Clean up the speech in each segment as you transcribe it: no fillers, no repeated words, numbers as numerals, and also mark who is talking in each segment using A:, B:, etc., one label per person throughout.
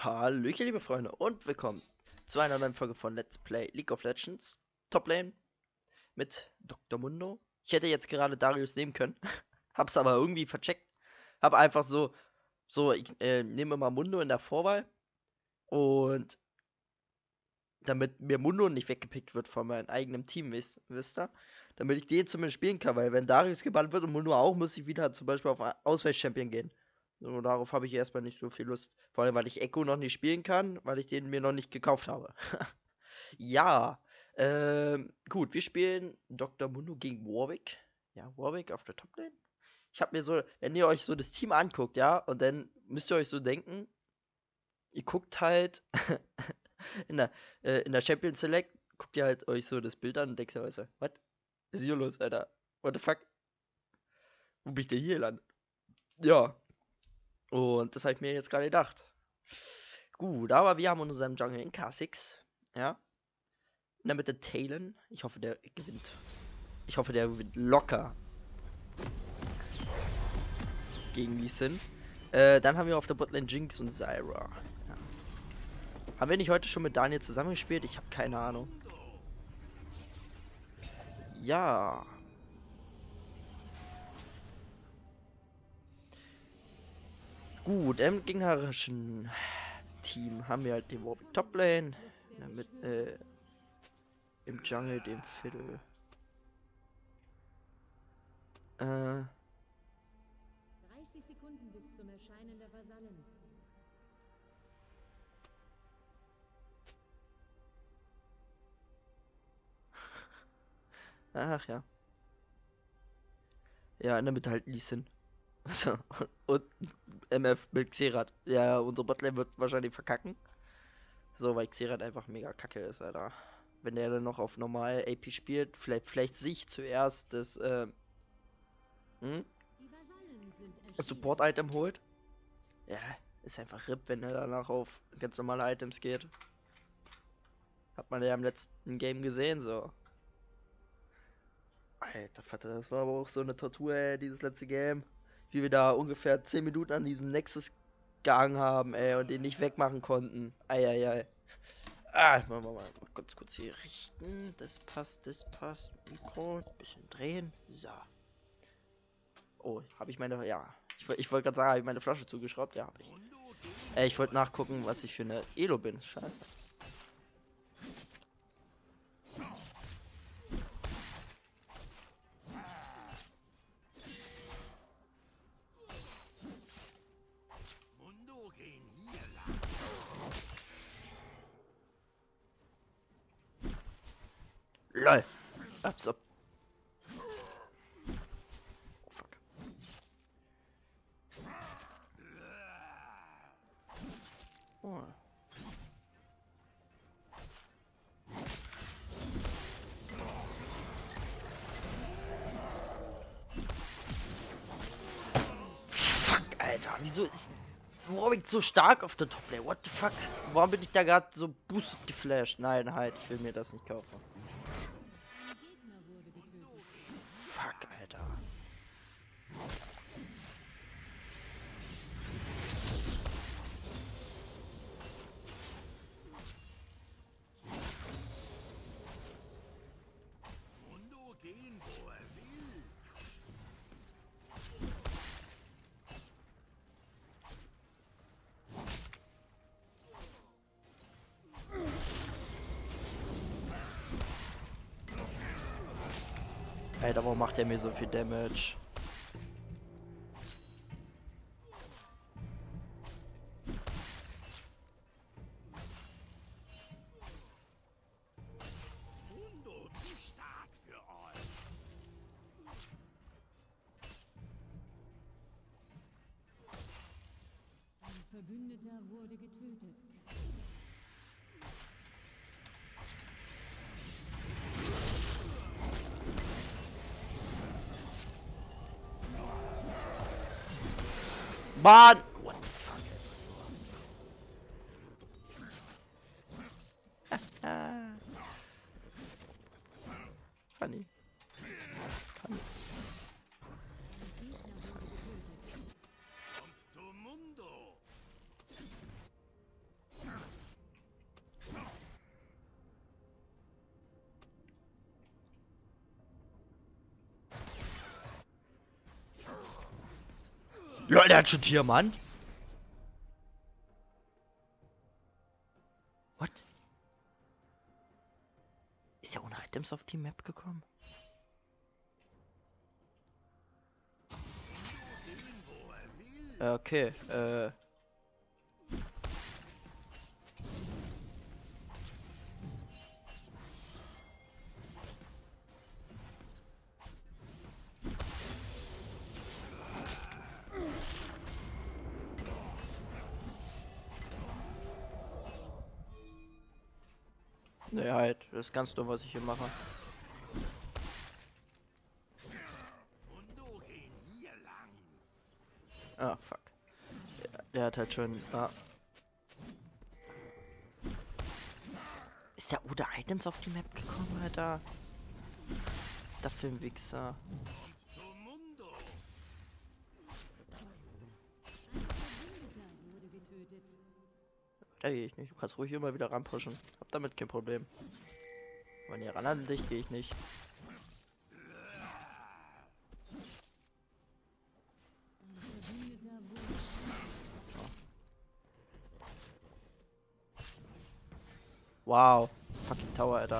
A: Hallöchen, liebe Freunde, und willkommen zu einer neuen Folge von Let's Play League of Legends Top Lane mit Dr. Mundo. Ich hätte jetzt gerade Darius nehmen können, hab's aber irgendwie vercheckt. Hab einfach ich nehme mal Mundo in der Vorwahl und damit mir Mundo nicht weggepickt wird von meinem eigenen Team, wisst ihr? Damit ich den zumindest spielen kann, weil wenn Darius gebannt wird und Mundo auch, muss ich wieder zum Beispiel auf Ausweichchampion gehen. So, darauf habe ich erstmal nicht so viel Lust. Vor allem, weil ich Echo noch nicht spielen kann, weil ich den mir noch nicht gekauft habe. Ja, gut, wir spielen Dr. Mundo gegen Warwick. Ja, Warwick auf der Top Lane. Ich habe mir so, wenn ihr euch so das Team anguckt, ja, und dann müsst ihr euch so denken, ihr guckt halt in der Champions Select, guckt ihr halt euch so das Bild an und denkt euch so, was ist hier los, Alter? What the fuck? Wo bin ich denn hier gelandet? Ja, und das habe ich mir jetzt gerade gedacht. Gut, aber wir haben unseren Jungle in K6. Ja. In der Mitte Talon. Ich hoffe, der gewinnt. Ich hoffe, der gewinnt locker gegen Lee Sin. Dann haben wir auf der Botlane Jinx und Zyra. Ja. Haben wir nicht heute schon mit Daniel zusammengespielt? Ich habe keine Ahnung. Ja. Gut, im gegnerischen Team haben wir halt den Warwick Top Lane. Im Jungle den Fiddle.
B: 30 Sekunden bis zum Erscheinen der Vasallen.
A: Ach ja. Ja, in der Mitte halt Lee Sin. So, und MF mit Xerath. Ja, unsere Botlane wird wahrscheinlich verkacken. So, weil Xerath einfach mega kacke ist, Alter. Wenn der dann noch auf normal AP spielt, vielleicht sich zuerst das
B: Die Vasallen sind erschienen.
A: Support-Item holt. Ja, ist einfach RIP, wenn er danach auf ganz normale Items geht. Hat man ja im letzten Game gesehen, so. Alter Vater, das war aber auch so eine Tortur, ey, dieses letzte Game. Wie wir da ungefähr 10 Minuten an diesem Nexus gehangen haben, ey, und den nicht wegmachen konnten. Eieiei. Mal kurz hier richten. Das passt. Mikro, bisschen drehen. So. Oh, habe ich meine, ja. Ich wollte gerade sagen, habe ich meine Flasche zugeschraubt? Ja, habe ich. Ich wollte nachgucken, was ich für eine Elo bin. Scheiße. LOL. Absop. Oh, fuck. Oh. Fuck, Alter. Wieso ist Warwick so stark auf der Toplane? What the fuck? Warum bin ich da gerade so boosted geflasht? Nein, halt. Ich will mir das nicht kaufen.
B: Ein Gegner wurde getötet.
A: Fuck, Alter. Alter, warum macht er mir so viel Damage?
B: Ein Verbündeter wurde getötet.
A: Mann! What the fuck? Funny. Funny.
B: Ein Gegner wurde getötet.
A: Ja, der hat schon Diamant. What? Ist er ohne Items auf die Map gekommen? Okay, ne, halt, das ist ganz dumm, was ich hier mache. Ah, fuck. Der hat halt schon. Ah. Ist der ohne Items auf die Map gekommen, Alter? Der Filmwichser.
B: Verbündeter wurde getötet.
A: Da gehe ich nicht. Du kannst ruhig immer wieder ranpushen. Hab damit kein Problem. Wenn ihr ran an dich, gehe ich nicht.
B: Ein Verbündeter wurde
A: Wow. Fucking Tower, Alter.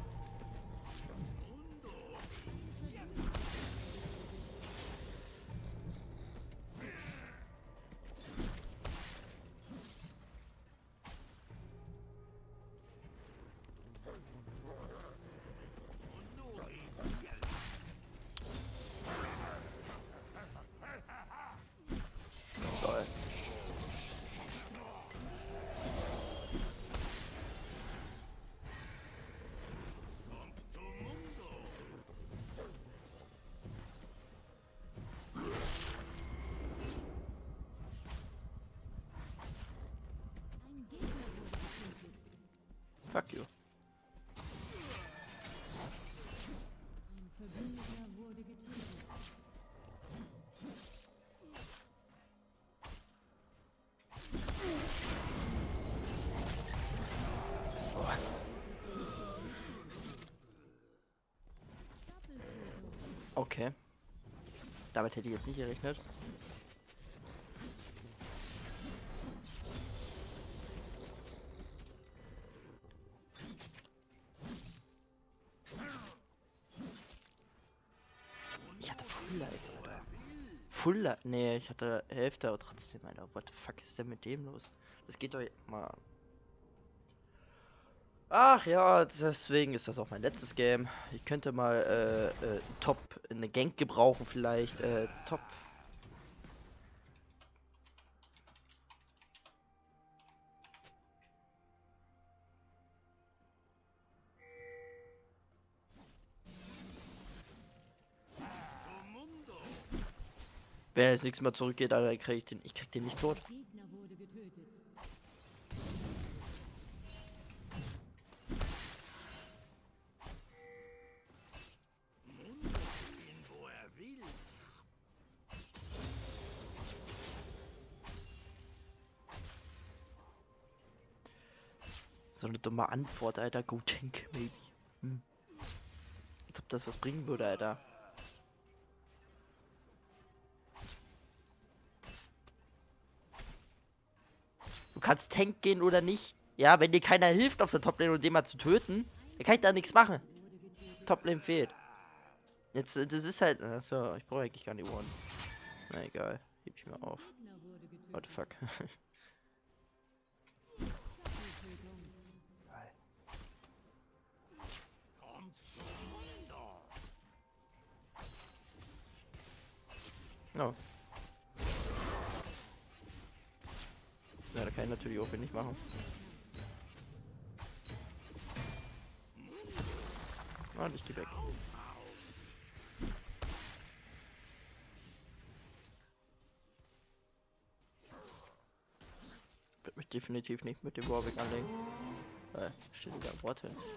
A: Toll.
B: ein Gegner wurde getötet.
A: Fuck you.
B: Ein Verbündeter wurde getötet. Doppeltötung.
A: Okay. Damit hätte ich jetzt nicht gerechnet. Ich hatte Full Life, Alter. Full Life? Nee, ich hatte Hälfte, aber trotzdem, Alter. What the fuck ist denn mit dem los? Das geht doch mal. Ach ja, deswegen ist das auch mein letztes Game. Ich könnte mal Top eine Gank gebrauchen vielleicht. Top. Wenn er jetzt nichts mehr zurückgeht, Alter, krieg ich krieg den nicht tot.
B: Gegner wurde getötet.
A: So eine dumme Antwort, Alter. Go tank, maybe. Hm. Als ob das was bringen würde, Alter. Du kannst Tank gehen oder nicht. Ja, wenn dir keiner hilft auf der Toplane und den mal zu töten, dann kann ich da nichts machen.
B: Wurde getötet.
A: Toplane fehlt. Jetzt, das ist halt. Achso, ich brauche eigentlich gar nicht One. Na egal, heb ich mir auf.
B: Gegner wurde getötet.
A: What the fuck.
B: Doppeltötung.
A: No. Ja, da kann ich natürlich auch nicht machen. Ah, ich geh weg. Wird mich definitiv nicht mit dem Warwick anlegen. Steht sogar ein Wort hin.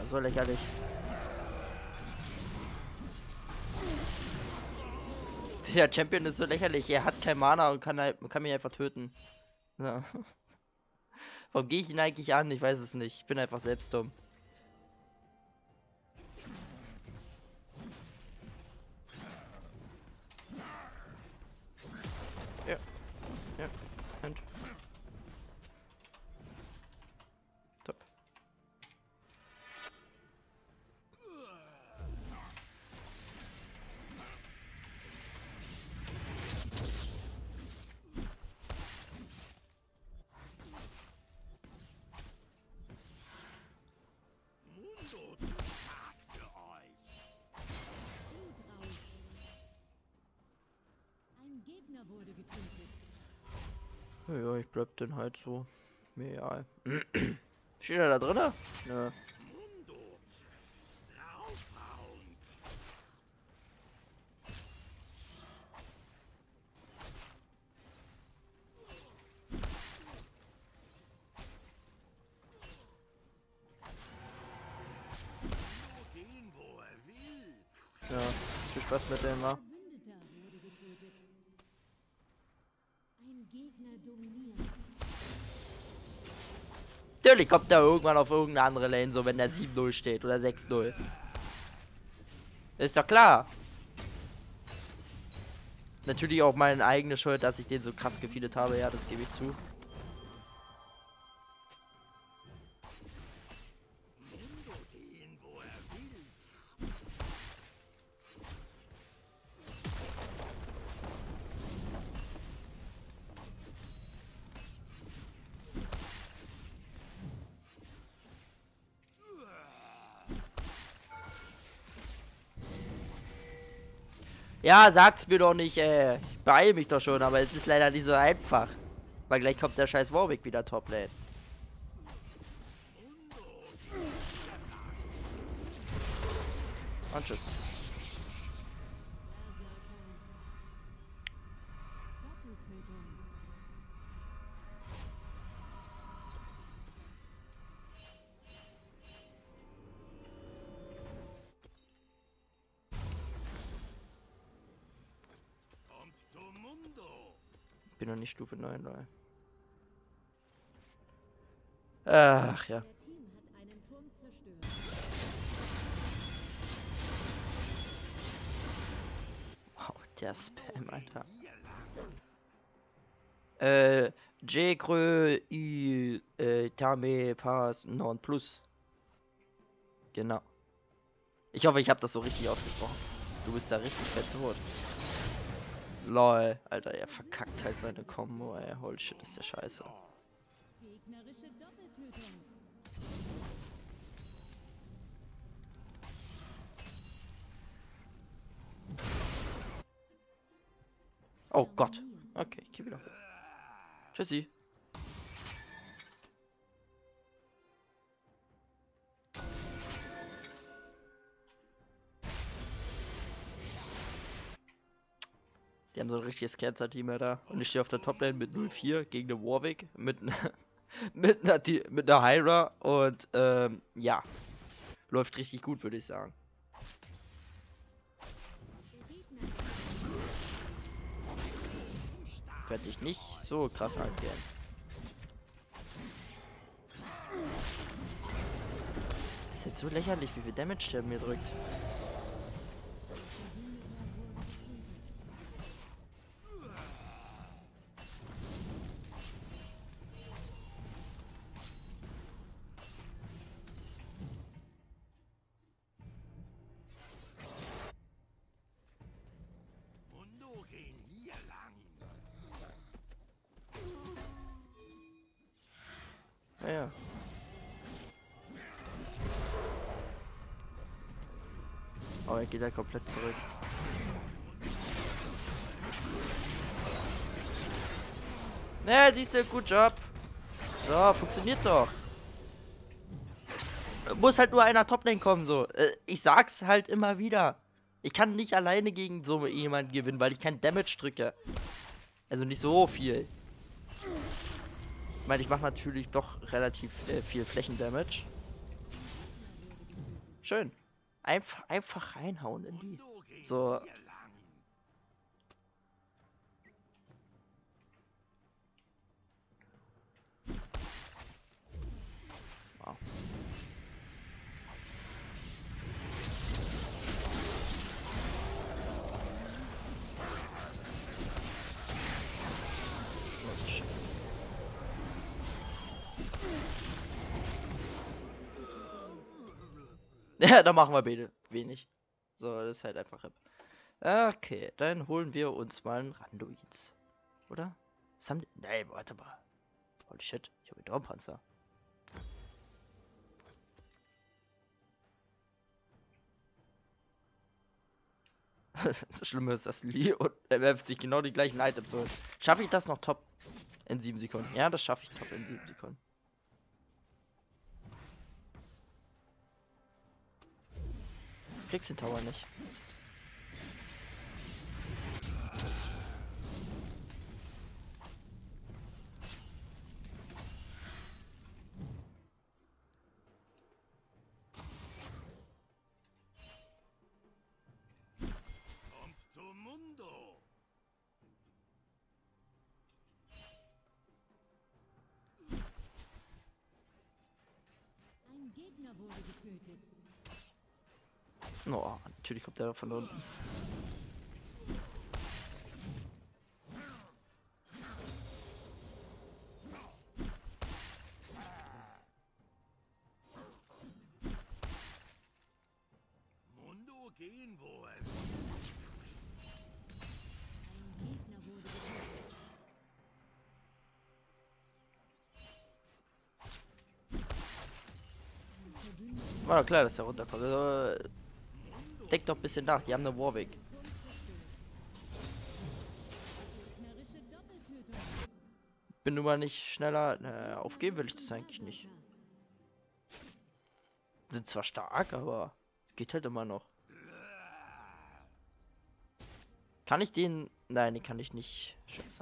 A: so lächerlich. Der Champion ist so lächerlich. Er hat kein Mana und kann mich einfach töten. Ja. Warum gehe ich ihn eigentlich an? Ich weiß es nicht. Ich bin einfach selbst dumm. Ja. Ja. Und. Top.
B: Ein Gegner wurde getötet.
A: Ja, ich bleib dann halt so. Mir egal. Steht er da drinne? Nö. Ja, viel Spaß mit dem, wa?
B: Verbündeter wurde getötet. Ein Gegner dominiert.
A: Natürlich kommt er irgendwann auf irgendeine andere Lane, so wenn der 7-0 steht oder 6-0. Ist doch klar. Natürlich auch meine eigene Schuld, dass ich den so krass gefeedet habe, ja, das gebe ich zu. Ja, sag's mir doch nicht, ey. Ich beeile mich doch schon, aber es ist leider nicht so einfach. Weil gleich kommt der scheiß Warwick wieder Toplane. Und tschüss.
B: Doppeltötung.
A: Ich bin noch nicht Stufe 9, Leute. Ach ja.
B: Der Team hat einen Turm zerstört.
A: Wow, der Spam, Alter. J Creux I Tame Pass Non Plus. Genau. Ich hoffe, ich habe das so richtig ausgesprochen. Du bist ja richtig fett tot. Lol, Alter, er verkackt halt seine Combo, ey. Holy shit, ist der scheiße.
B: Gegnerische Doppeltötung.
A: Oh Gott. Okay, ich geh wieder hoch. Tschüssi. Die haben so ein richtiges Cancer-Team, Alter. Und ich stehe auf der Toplane mit 0-4 gegen den Warwick. Mit mit einer Hyra. Und, ja. Läuft richtig gut, würde ich sagen. Werde ich nicht so krass angehen. Das ist jetzt so lächerlich, wie viel Damage der mir drückt. Ja. Oh, er geht da komplett zurück. Naja, siehst du, gut Job. So, funktioniert doch. Muss halt nur einer Toplane kommen, so. Ich sag's halt immer wieder. Ich kann nicht alleine gegen so jemanden gewinnen, weil ich kein Damage drücke. Also nicht so viel. Ich meine, ich mache natürlich doch relativ viel Flächendamage. Schön. Einfach reinhauen in die. So. Wow. Oh, Scheiße. Ja, da machen wir beide wenig. So, das ist halt einfach RIP. Okay, dann holen wir uns mal einen Randuins. Oder? Was haben die? Nein, warte mal. Holy shit, ich habe einen Traumpanzer. Das Schlimme ist, dass Lee und er werft sich genau die gleichen Items holen. Schaffe ich das noch top in 7 Sekunden? Ja, das schaffe ich top in 7 Sekunden. Du kriegst den Tower nicht.
C: Kommt zum Mundo.
B: Ein Gegner wurde getötet.
A: Oh, natürlich kommt der von unten.
C: Mundo gehen wollen.
B: Ein Gegner wurde getötet. Ein Verbündeter
A: War doch klar, dass er runterkommt. Also, denk doch ein bisschen nach, die haben eine Warwick.
B: Turm zerstört. Gegnerische Doppeltötung.
A: Bin nun mal nicht schneller. Aufgeben will ich das eigentlich nicht. Sind zwar stark, aber es geht halt immer noch. Kann ich den. Nein, den kann ich nicht. Scheiße.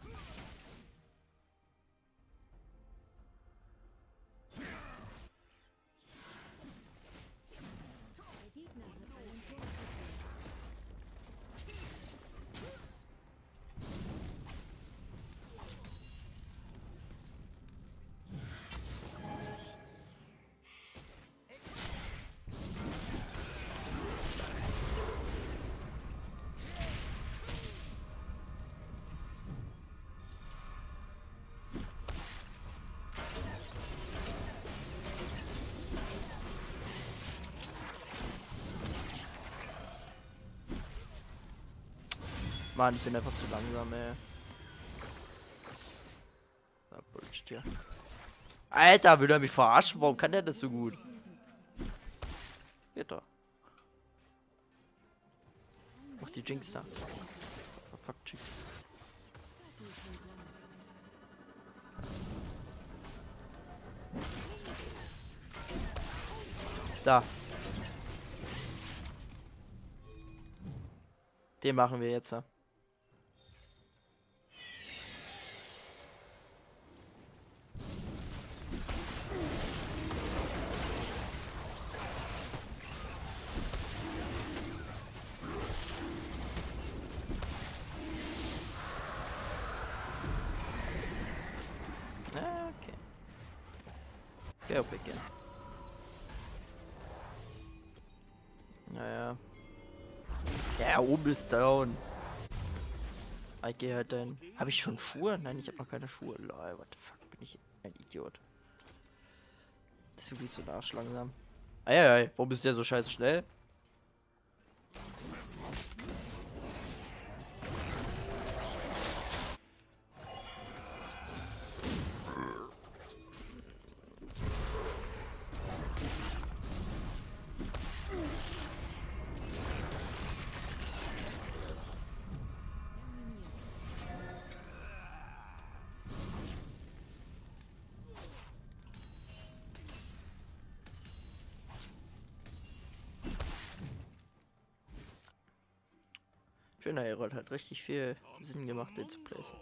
B: Der Gegner hat einen Turm zerstört.
A: Mann, ich bin einfach zu langsam, ey. Ah, Bullshit hier. Alter, will er mich verarschen? Warum kann der das so gut? Geht doch. Mach die Jinx da. Oh, fuck, Jinx. Da. Den machen wir jetzt. Ja. Okay. Go begin. Naja. Ja, oben ist down. Ich gehe halt dann. Habe ich schon Schuhe? Nein, ich habe noch keine Schuhe. Lol, what the fuck, bin ich ein Idiot. Das ist wirklich so arschlangsam. Eieiei, warum ist der so scheiße schnell?
B: Terminiert.
A: Schöner Herald hat richtig viel Sinn gemacht, den zu placen.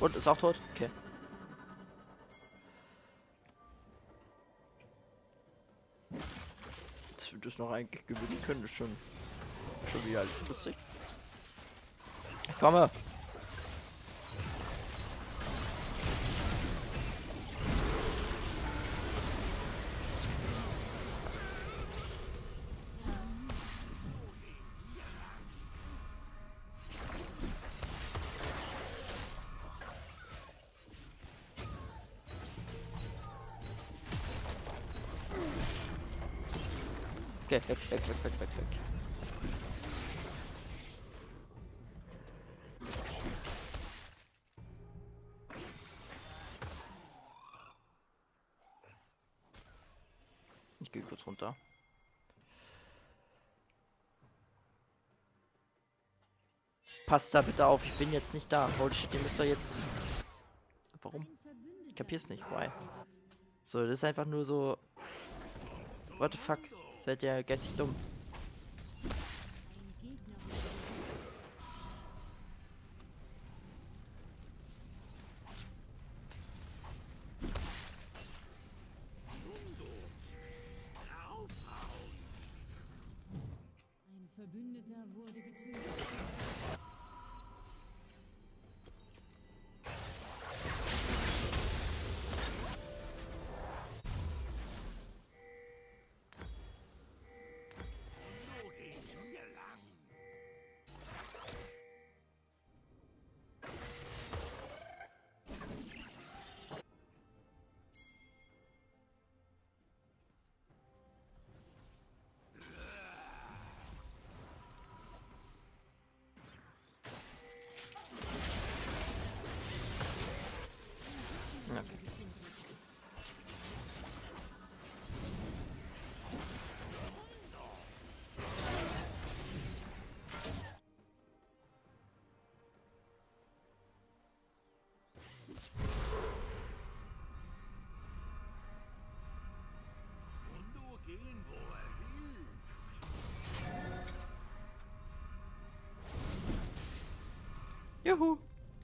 A: Und ist auch tot? Okay. Dass wir das noch eigentlich gewinnen können, ist schon wieder alles lustig. Ich komme. Okay, weg. Ich gehe kurz runter. Passt da bitte auf, ich bin jetzt nicht da. Holy shit, ihr müsst doch jetzt... Warum? Ich kapier's nicht, why? So, das ist einfach nur so... What the fuck? Seid ihr geistig dumm?
B: Ein Gegner wurde Ein Verbündeter wurde getötet.
C: Mundo geht hier lang.
A: Ja.
C: Mundo gehen, wo er will.
A: Juhu!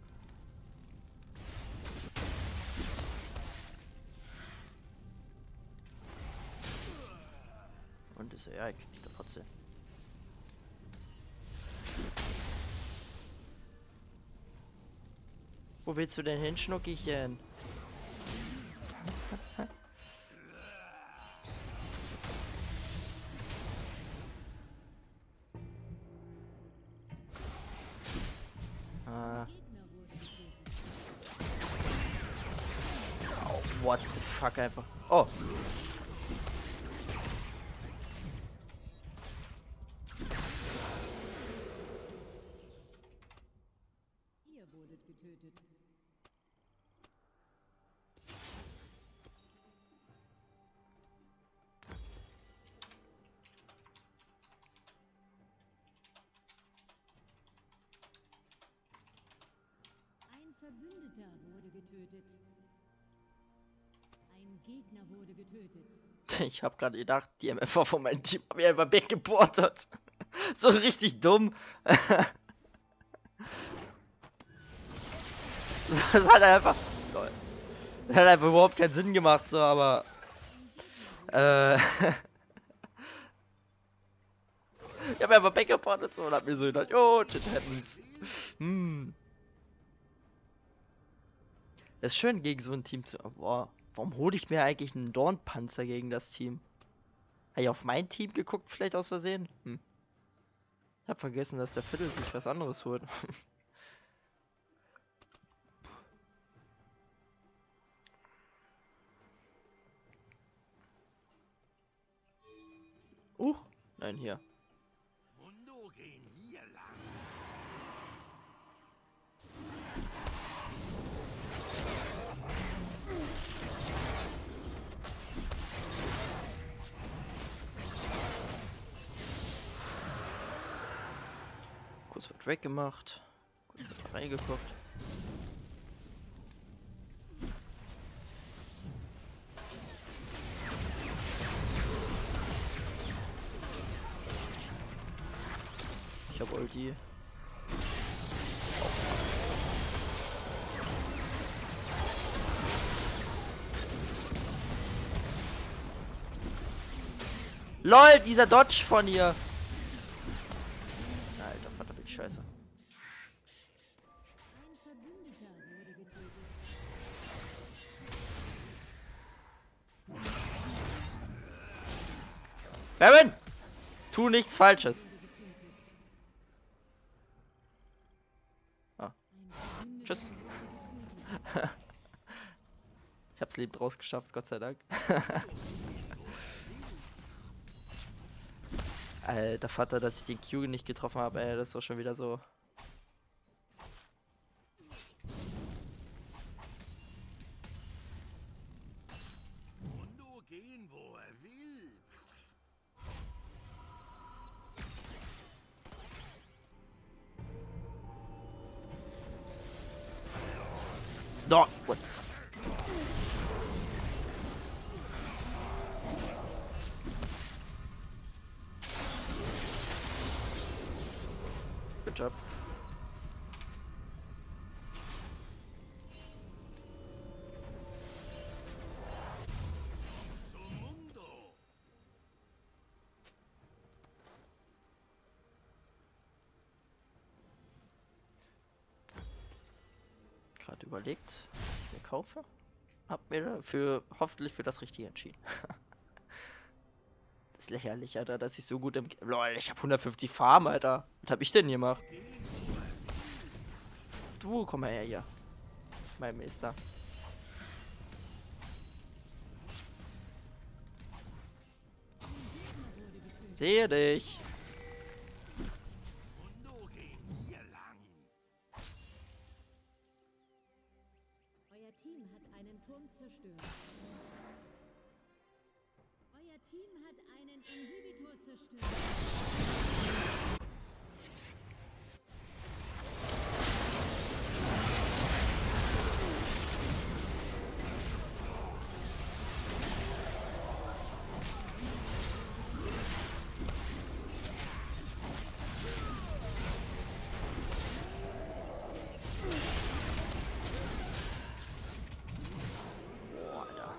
A: Und ist ja, ich krieg die Fotze. Wo willst du denn hin, Schnuckischen? Ah,
B: Gegner wurde getötet.
A: what the fuck einfach. Oh!
B: Ihr wurdet getötet. Ein Verbündeter wurde getötet. Ein Gegner wurde getötet.
A: Ich habe gerade gedacht, die MFV von meinem Team haben mir einfach weggeportet. So richtig dumm. Das hat einfach. Lol. Das hat einfach überhaupt keinen Sinn gemacht, so, aber. Ich habe einfach weggeportet so und hab mir so gedacht, oh, shit happens. Das ist schön gegen so ein Team zu. Boah, warum hole ich mir eigentlich einen Dornpanzer gegen das Team? Habe ich auf mein Team geguckt, vielleicht aus Versehen? Ich hab vergessen, dass der Viertel sich was anderes holt. Nein, hier.
C: Mundo gehen hier lang.
A: Kurz was weggemacht. Kurz was reingeguckt. Ich hab Ulti. LOL, dieser Dodge von ihr. Alter, Vater, bin ich scheiße.
B: Ein Verbündeter wurde getötet.
A: Baron! Tu nichts Falsches.
B: Wurde getötet.
A: Ah.
B: Ein Verbündeter
A: Tschüss.
B: wurde getötet.
A: Ich hab's lebend rausgeschafft, Gott sei Dank. Alter Vater, dass ich den Q nicht getroffen habe, ey, das ist doch schon wieder so.
C: Mundo gehen, wo er will.
A: Doch, what? Good job.
C: Zum Mundo.
A: Gerade überlegt, was ich mir kaufe. Hab mir dafür hoffentlich für das Richtige entschieden. Das ist lächerlich, Alter, dass ich so gut im. LOL, ich hab 150 Farm, Alter. Was hab ich denn gemacht? Du, komm mal her hier. Mein Meister. Sehe dich.
C: Mundo gehen hier lang.
B: Euer Team hat einen Turm zerstört. Euer Team hat einen Inhibitor zerstört.
A: Boah, ja.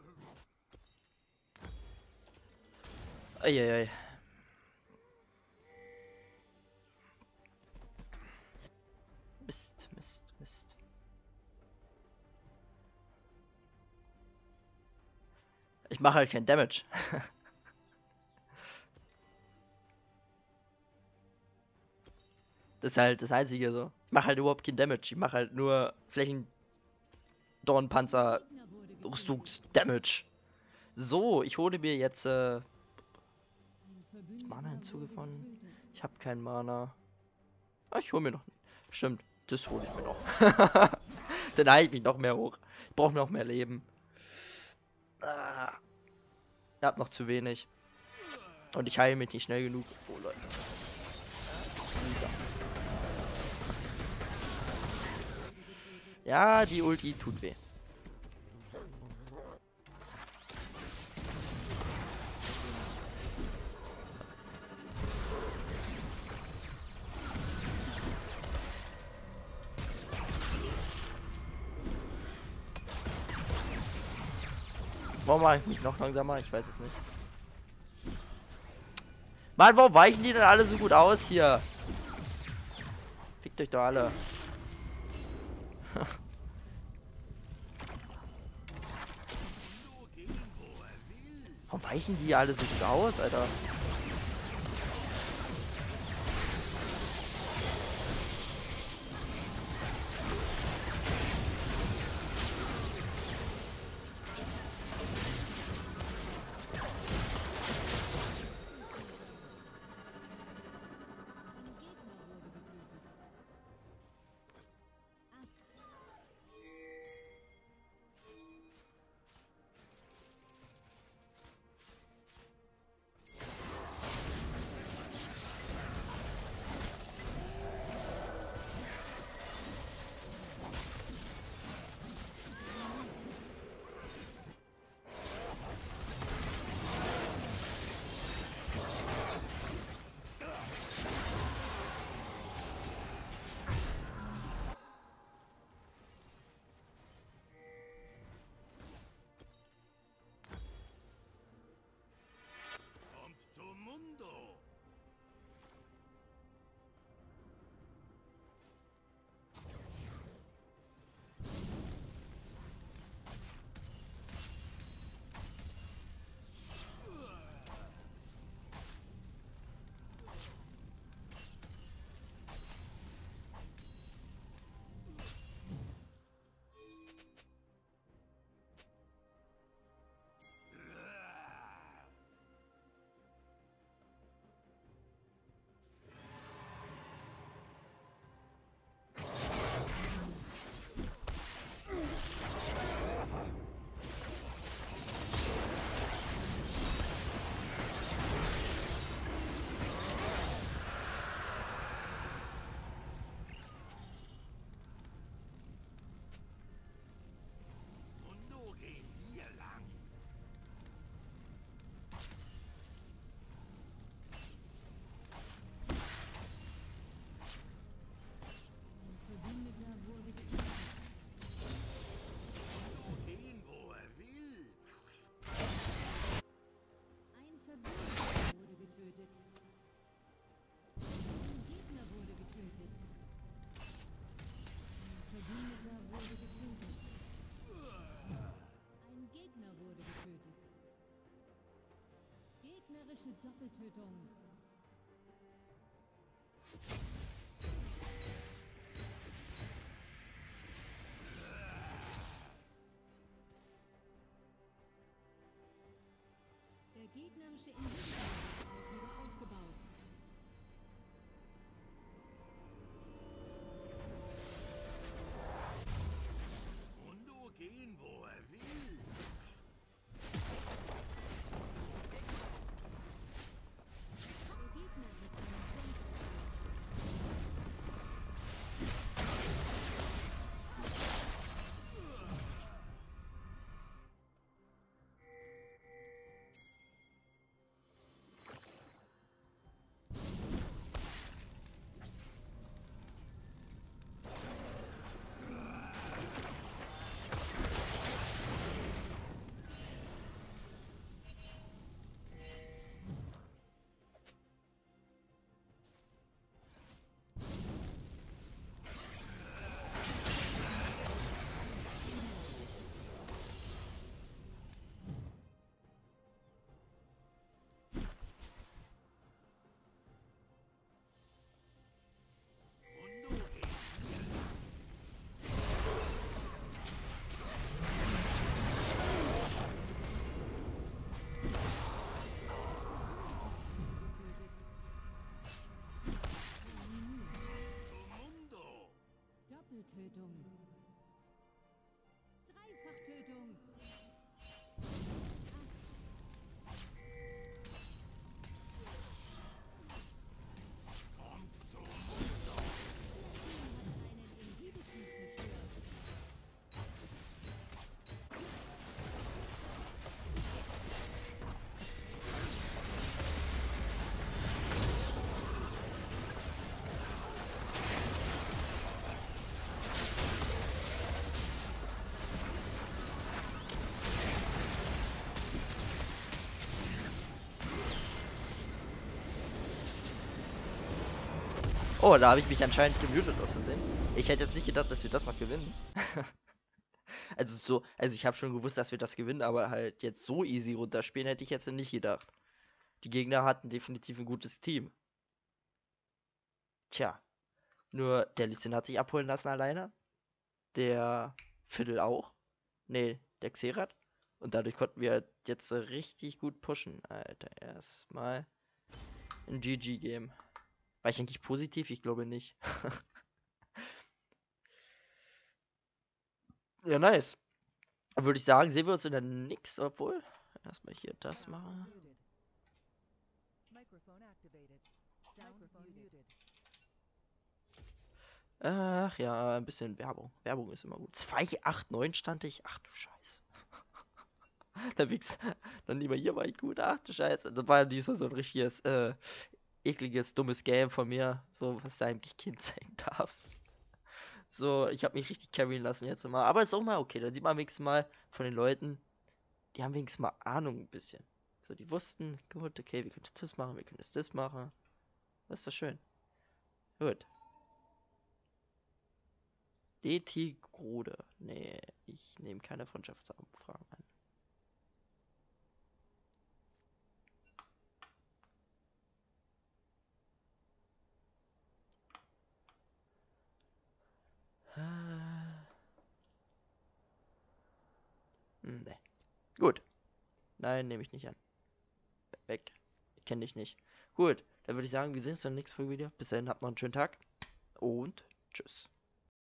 A: Eieiei. Mist, Mist, Mist. Ich mache halt kein Damage. Das ist halt das Einzige so. Ich mache halt überhaupt kein Damage. Ich mache halt nur Flächendornpanzer
B: Gegner wurde getötet.
A: Rüstungsdamage. So, ich hole mir jetzt
B: Ein Verbündeter
A: Mana
B: wurde
A: hinzugewonnen.
B: getötet.
A: Ich habe kein Mana. Ah, ich hole mir noch. Stimmt, das hole ich mir noch. Dann heile ich mich noch mehr hoch. Ich brauche noch mehr Leben. Ah, ich hab noch zu wenig. Und ich heile mich nicht schnell genug. Oh Leute. So. Ja, die Ulti tut weh. Warum mache ich mich noch langsamer? Ich weiß es nicht. Mann, warum weichen die denn alle so gut aus hier? Fickt euch doch alle.
C: Mundo gehen, wo er will.
A: Warum weichen die alle so gut aus, Alter?
B: Ein Gegner wurde getötet. Ass. Gegnerische Doppeltötung. Der gegnerische Inhibitor wird wieder aufgebaut.
C: Mundo gehen, wo er will.
B: Der Gegner hat einen Turm zerstört.
C: Mundo geht hier lang. Zum Mundo.
B: Doppeltötung. Dreifachtötung.
C: Kommt zum Mundo.
B: Einen Inhibitor zerstört.
A: Oh, da habe ich mich anscheinend gemutet aus Versehen. Ich hätte jetzt nicht gedacht, dass wir das noch gewinnen. Also ich habe schon gewusst, dass wir das gewinnen, aber halt jetzt so easy runterspielen hätte ich jetzt nicht gedacht. Die Gegner hatten definitiv ein gutes Team. Tja, nur der Lee Sin hat sich abholen lassen alleine. Der Fiddle auch. Nee, der Xerath. Und dadurch konnten wir jetzt so richtig gut pushen. Alter, erstmal ein GG-Game. War ich eigentlich positiv? Ich glaube nicht. Ja, nice. Würde ich sagen, sehen wir uns in der nächsten, obwohl. Erstmal hier das machen.
D: Microphone activated. Microphone muted.
A: Ach ja, ein bisschen Werbung. Werbung ist immer gut. 2,89 stand ich. Ach du Scheiße. Der Wix. Dann lieber hier war ich gut. Ach du Scheiße. Das war diesmal so ein richtiges, ekliges, dummes Game von mir. So, was du eigentlich Kind zeigen darfst. So, ich habe mich richtig carryen lassen jetzt mal. Aber ist auch mal okay. Da sieht man wenigstens mal von den Leuten, die haben wenigstens mal Ahnung ein bisschen. So, die wussten, gut, okay, wir können jetzt das machen, wir können jetzt das machen. Das ist doch schön. Gut. DT Grode. Nee, ich nehme keine Freundschaftsanfragen an. Nee. Gut. Nein, nehme ich nicht an. Weg. Ich kenne dich nicht. Gut, dann würde ich sagen, wir sehen uns beim nächsten Folge wieder. Bis dahin, habt noch einen schönen Tag und tschüss.